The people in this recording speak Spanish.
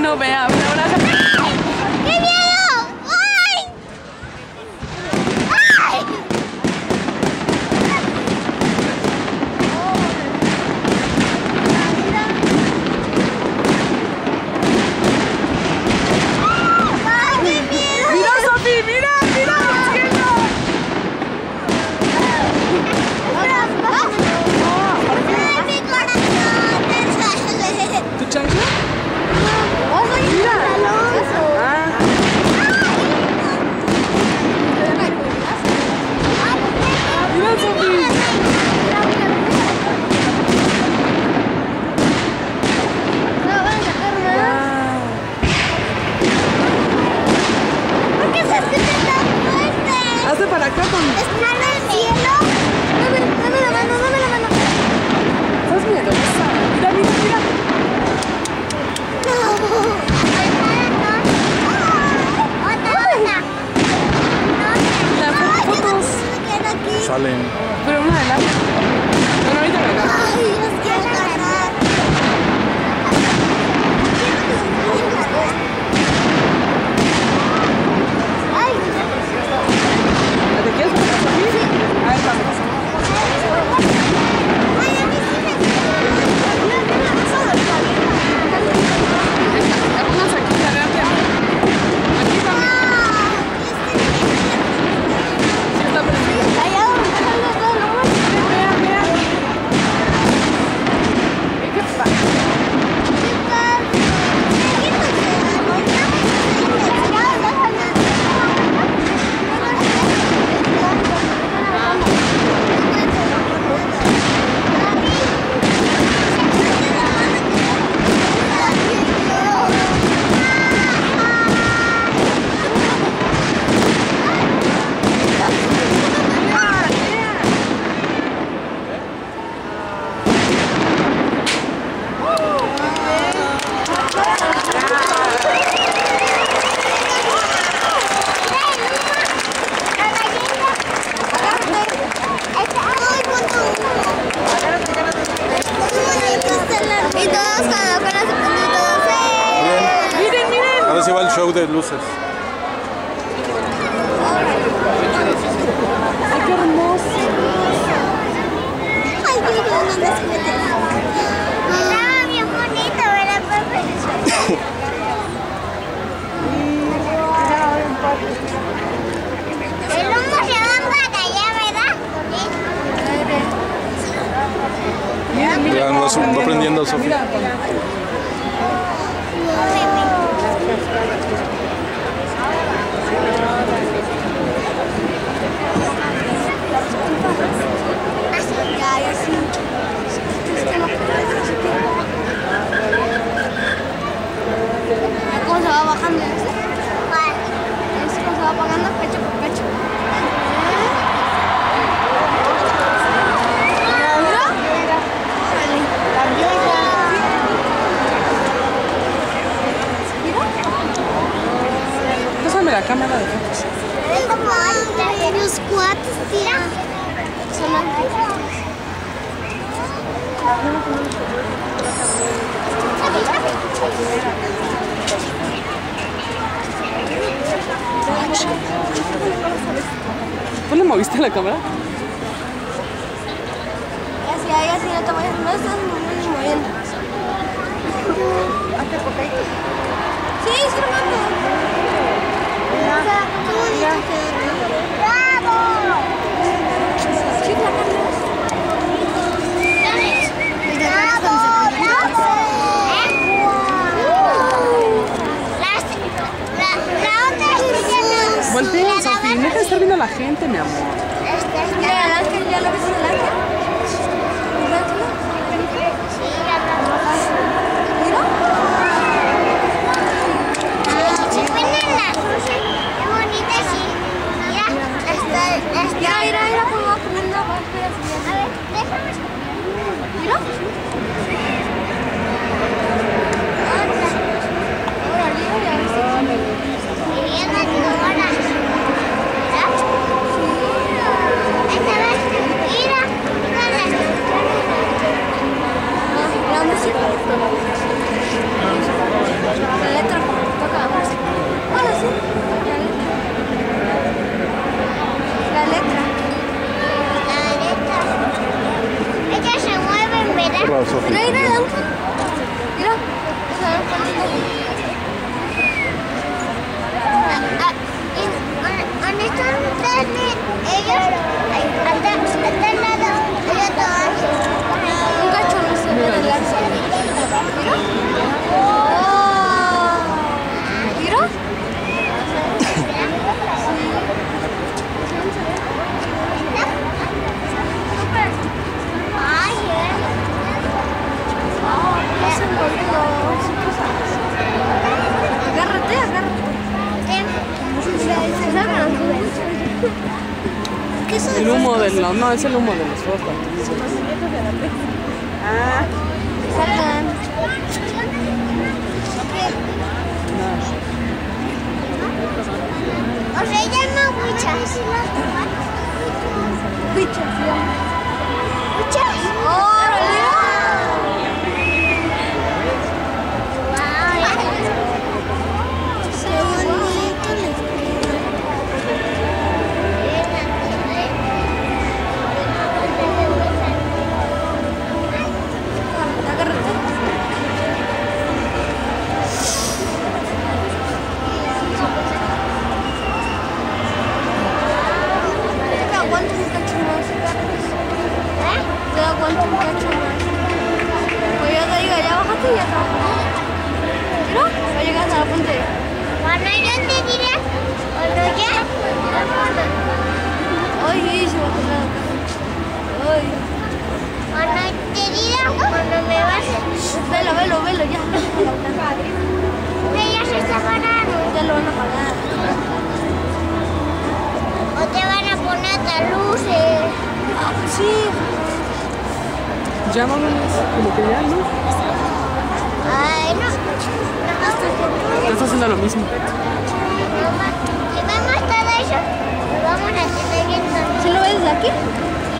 no, vea, ahora. ¡Qué miedo! ¡Ay! ¡Ay! Salen. Pero una adelante. Bueno, ahorita me agarro. Ay, los quiero agarrar. Ay. ¿Te quieres poner aquí? Sí. A ver, vamos. Ay, a mí sí me Vamos aquí, adelante. Aquí también. Sí, está prendido. Ahora sí va el show de luces. Ay, qué hermoso. Ay, qué lindo, no se mete. Estaba bien bonito, ¿verdad, Pepe? El humo se va para allá, ¿verdad? Ya no va prendiendo, Sofía. ¿Cómo se va bajando? ¿Cuál? Es como se va apagando pecho por pecho. Pásame la cámara de fotos. Es como los cuates, tía. Son ¿Tú le moviste la cámara? así, ahí así no te vayas, no estás moviendo. Hazte poquito. Sí, sí, hermano. Qué bonito quedó. ¡Bravo! Sí, ¡bravo! Voltea, Sofía. Deja de estar viendo a la gente, mi amor. Mira, el ángel, ¿ya lo viste el ángel? Sí, ya lo ¿mira? Sí, buena. Qué bonita, sí. Mira, mira, cómo va poniendo abajo. A ver, déjame. ¿Mira? Mira. humo de los... No, es el humo de los fuegos artificiales. Ah. Salgan. O se llama huichas. Huichas. Huichas. ¡Órale! ¡Qué bonito! Aguanto un cacho más. Pues yo te digo, ya bajaste y ya está. ¿No? Ya llegaste a la punta. Cuando yo te diré, cuando ya... Ay, se va a quedar acá. Ay. Cuando te diga, cuando me vas... Velo, ya. Ya se está parando. Te lo van a pagar. O te van a poner otras luces. Ah, pues sí. Ya vámonos, como que ya, ¿no? Ay, no. Estás haciendo lo mismo. Si vemos todo eso, nos vamos a seguir viendo. ¿Sí lo ves de aquí?